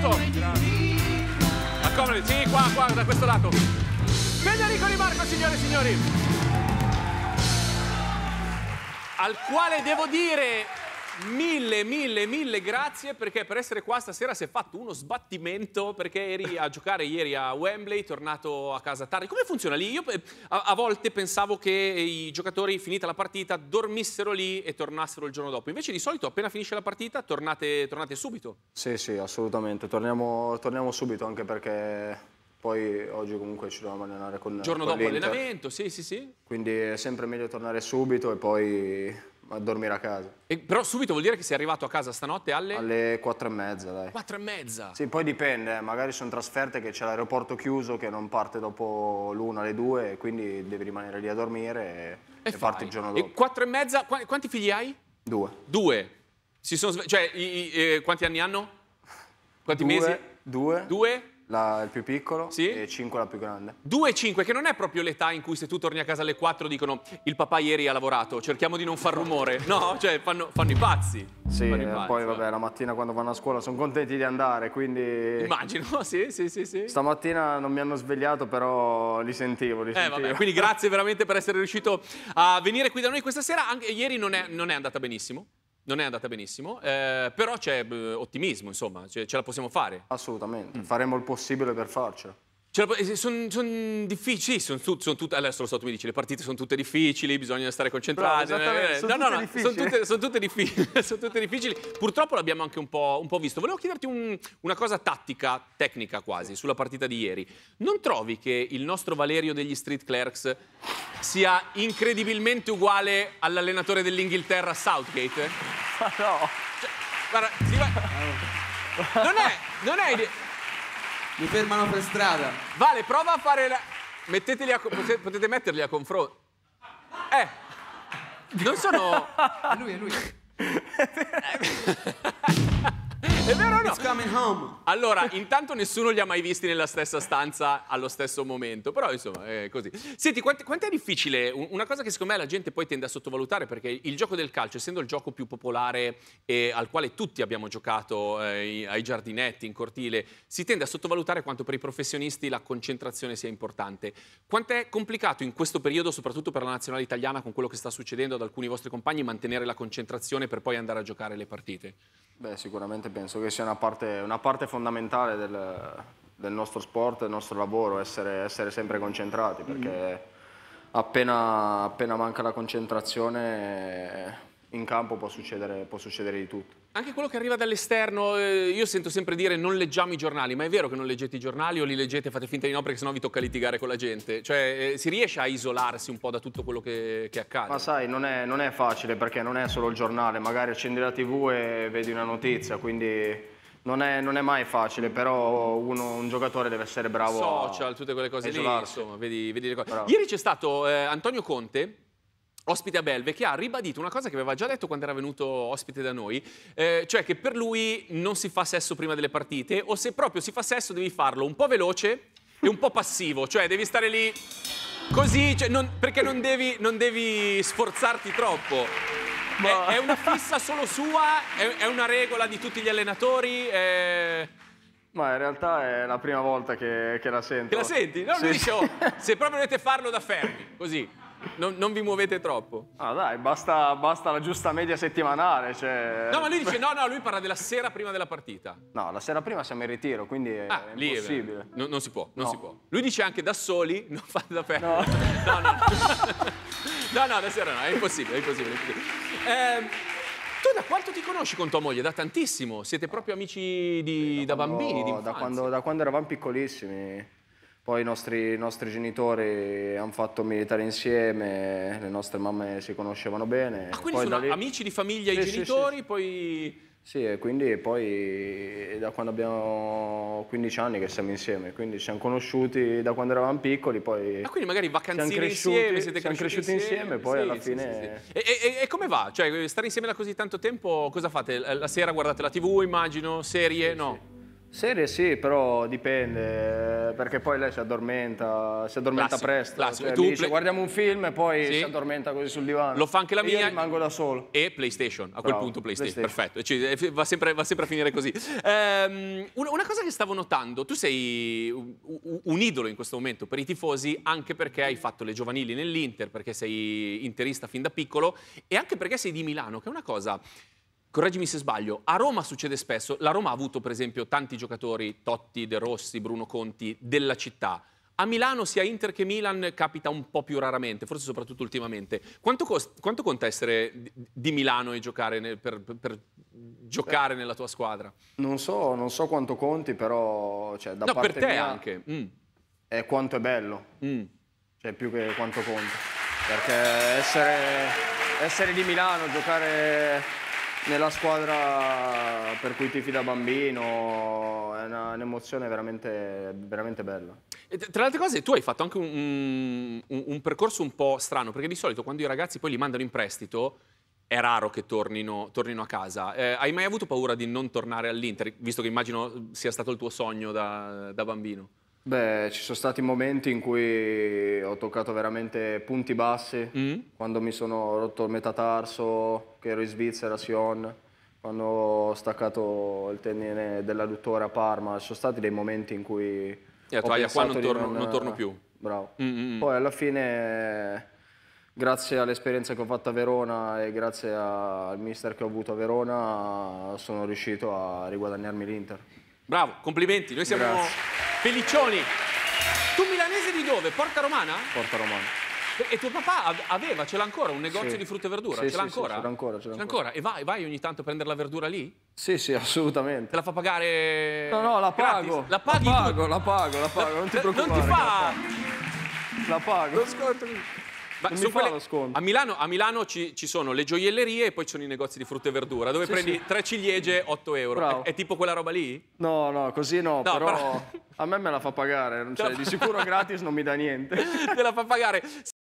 benvenuto. Accomodi, sì, qua, da questo lato. Federico Di Marco, signore e signori. Al quale devo dire mille grazie, perché per essere qua stasera si è fatto uno sbattimento, perché eri a giocare ieri a Wembley, tornato a casa tardi. Come funziona lì? Io a volte pensavo che i giocatori, finita la partita, dormissero lì e tornassero il giorno dopo. Invece di solito appena finisce la partita tornate subito. Sì, assolutamente. Torniamo subito, anche perché poi oggi comunque ci dobbiamo allenare con l'Inter. Giorno dopo allenamento, sì. Quindi è sempre meglio tornare subito e poi a dormire a casa. Però subito vuol dire che sei arrivato a casa stanotte alle 4:30, dai. 4:30? Sì, poi dipende, magari sono trasferte che c'è l'aeroporto chiuso che non parte dopo l'1 alle 2, quindi devi rimanere lì a dormire e parti il giorno dopo. E 4:30, quanti figli hai? 2. 2. Cioè, quanti anni hanno? Quanti mesi? 2. 2? Il più piccolo, sì? E 5 la più grande. 2 e 5, che non è proprio l'età in cui se tu torni a casa alle 4 dicono il papà ieri ha lavorato, cerchiamo di non far rumore. No, cioè fanno i pazzi. Sì, poi vabbè, la mattina quando vanno a scuola sono contenti di andare, quindi... Immagino, sì. Stamattina non mi hanno svegliato, però li sentivo. Vabbè, quindi grazie veramente per essere riuscito a venire qui da noi questa sera. Anche ieri non è andata benissimo. Però c'è ottimismo, insomma, ce la possiamo fare. Assolutamente, faremo il possibile per farcela. Sono difficili, sì, adesso lo so, tu mi dici, le partite sono tutte difficili, bisogna stare concentrati. Sono tutte difficili. Purtroppo l'abbiamo anche un po' visto. Volevo chiederti una cosa tattica, tecnica quasi, sulla partita di ieri. Non trovi che il nostro Valerio degli Street Clerks sia incredibilmente uguale all'allenatore dell'Inghilterra, Southgate? Ma no! Cioè, guarda, non è... Mi fermano per strada. Vale, prova a fare potete metterli a confronto. Non sono... È lui. È vero o no? It's coming home. Allora, intanto nessuno li ha mai visti nella stessa stanza allo stesso momento, però insomma è così. Senti, quanto è difficile, una cosa che secondo me la gente poi tende a sottovalutare, perché il gioco del calcio, essendo il gioco più popolare e al quale tutti abbiamo giocato ai giardinetti, in cortile, si tende a sottovalutare quanto per i professionisti la concentrazione sia importante. Quanto è complicato in questo periodo, soprattutto per la nazionale italiana, con quello che sta succedendo ad alcuni vostri compagni, mantenere la concentrazione per poi andare a giocare le partite? Beh, sicuramente penso che sia una parte fondamentale del nostro sport, del nostro lavoro, essere sempre concentrati, perché appena manca la concentrazione in campo può succedere di tutto. Anche quello che arriva dall'esterno, io sento sempre dire non leggiamo i giornali, ma è vero che non leggete i giornali o li leggete e fate finta di no perché sennò vi tocca litigare con la gente? Cioè si riesce a isolarsi un po' da tutto quello che accade? Ma sai, non è facile, perché non è solo il giornale, magari accendi la TV e vedi una notizia, quindi non è mai facile, però un giocatore deve essere bravo social, tutte quelle cose lì, insomma, vedi le cose. Bravo. Ieri c'è stato Antonio Conte, ospite a Belve, che ha ribadito una cosa che aveva già detto quando era venuto ospite da noi, cioè che per lui non si fa sesso prima delle partite, o se proprio si fa sesso devi farlo un po' veloce e un po' passivo, cioè devi stare lì così, cioè perché non devi sforzarti troppo. È una fissa solo sua? È una regola di tutti gli allenatori? Ma in realtà è la prima volta che la sento. Che la senti? No, sì. Lui dice, se proprio dovete farlo da fermi, così. Non vi muovete troppo. Ah dai, basta la giusta media settimanale, cioè... No, ma lui dice lui parla della sera prima della partita. No, la sera prima siamo in ritiro, quindi è impossibile. Non si può, non si può. Lui dice anche da soli, non fate da fermi. No. No, da sera no, è impossibile. Tu da quanto ti conosci con tua moglie? Da tantissimo, siete proprio amici da bambini, di infanzia. Da quando eravamo piccolissimi. Poi i nostri genitori hanno fatto militare insieme, le nostre mamme si conoscevano bene. Ah, quindi sono amici di famiglia i genitori, sì. Poi... Sì, e quindi poi da quando abbiamo 15 anni che siamo insieme, quindi ci siamo conosciuti da quando eravamo piccoli, poi... Ah, quindi magari vacanzine insieme, siete cresciuti insieme, poi sì, alla fine... Sì. E come va? Cioè, stare insieme da così tanto tempo, cosa fate? La sera guardate la TV, immagino, serie? No? Serie sì, però dipende, perché poi lei si addormenta Classico, presto. classico. Cioè, E tu mi dice guardiamo un film e poi Sì. si addormenta così sul divano. Lo fa anche la E mia. io rimango da solo. E PlayStation, a quel Bravo, punto PlayStation, PlayStation. perfetto. Va sempre a finire così. Una cosa che stavo notando, tu sei un idolo in questo momento per i tifosi, anche perché hai fatto le giovanili nell'Inter, perché sei interista fin da piccolo e anche perché sei di Milano, che è una cosa... Correggimi se sbaglio, a Roma succede spesso, la Roma ha avuto per esempio tanti giocatori, Totti, De Rossi, Bruno Conti, della città. A Milano sia Inter che Milan capita un po' più raramente, forse soprattutto ultimamente. Quanto conta essere di Milano e giocare per giocare nella tua squadra? Non so quanto conti, però cioè, da No, parte per te mia anche. è quanto è bello, Mm. cioè più che quanto conta. Perché essere di Milano, giocare nella squadra per cui tifi da bambino è un'emozione veramente, veramente bella. E tra le altre cose, tu hai fatto anche un percorso un po' strano, perché di solito quando i ragazzi poi li mandano in prestito è raro che tornino a casa. Hai mai avuto paura di non tornare all'Inter, visto che immagino sia stato il tuo sogno da bambino? Beh, ci sono stati momenti in cui ho toccato veramente punti bassi, quando mi sono rotto il metatarso, che ero in Svizzera, a Sion, quando ho staccato il tendine dell'adduttore a Parma. Ci sono stati dei momenti in cui E hai detto, ho "Aia, qua pensato non torno più." Bravo. Poi alla fine, grazie all'esperienza che ho fatto a Verona e grazie al mister che ho avuto a Verona, sono riuscito a riguadagnarmi l'Inter. Bravo, complimenti, noi siamo Grazie. felicioni. Tu milanese di dove? Porta Romana? Porta Romano. E tuo papà ce l'ha ancora, un negozio Sì. di frutta e verdura? Sì, ce l'ha sì, sì, ancora? ce l'ha ancora, ce l'ha ancora. E vai ogni tanto a prendere la verdura lì? Sì, sì, assolutamente. Te la fa pagare? No, la gratis? pago. La paghi tu? La pago, non ti preoccupare. Non ti fa... La pago. Lo sconto. Ma Non sono mi fa quelle- lo sconto. A Milano ci sono le gioiellerie e poi ci sono i negozi di frutta e verdura, dove Sì, prendi sì. 3 ciliegie, 8 euro. Bravo. È tipo quella roba lì? No, così no, No, però però- a me la fa pagare. Cioè, di sicuro gratis non mi dà niente. Te la fa pagare.